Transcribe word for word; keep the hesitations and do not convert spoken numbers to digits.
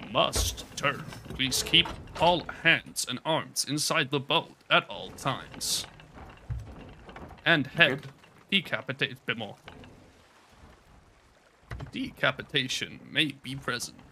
must turn. Please keep all hands and arms inside the boat at all times. And head. Good. Decapitate. A bit more. Decapitation may be present.